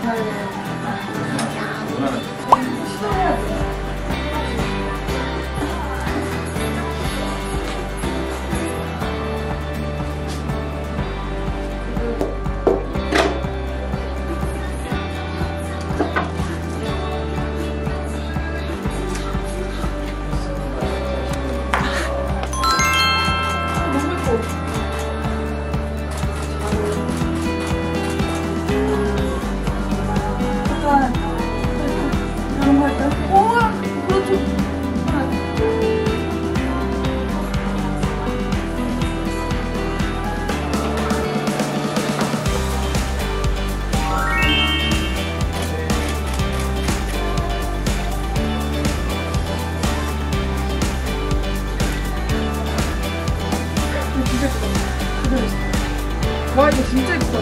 와 이거 진짜 예쁘다.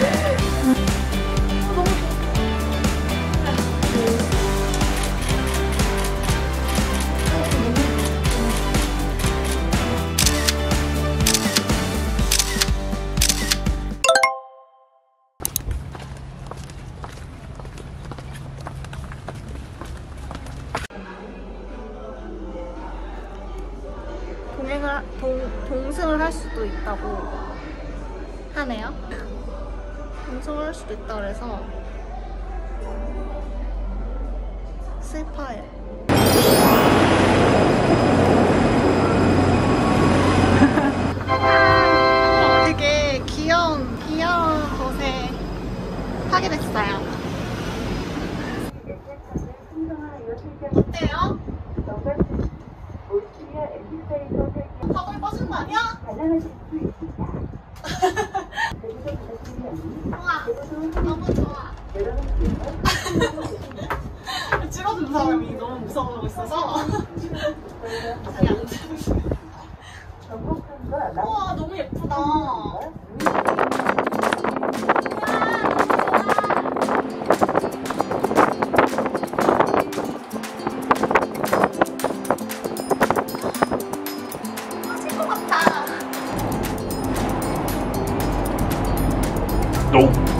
동승을 할 수도 있다고 하네요. 동승을 할 수도 있다 그래서 슬퍼요. 되게 귀여운 곳에 하게 됐어요. 어때요? 밥을 빠진 거 아니야? 우와, 너무 좋아. 찍어준 사람이 너무 무서워하고 있어서 자기 안 찍으시네. 우와, 너무 예쁘다. Nope.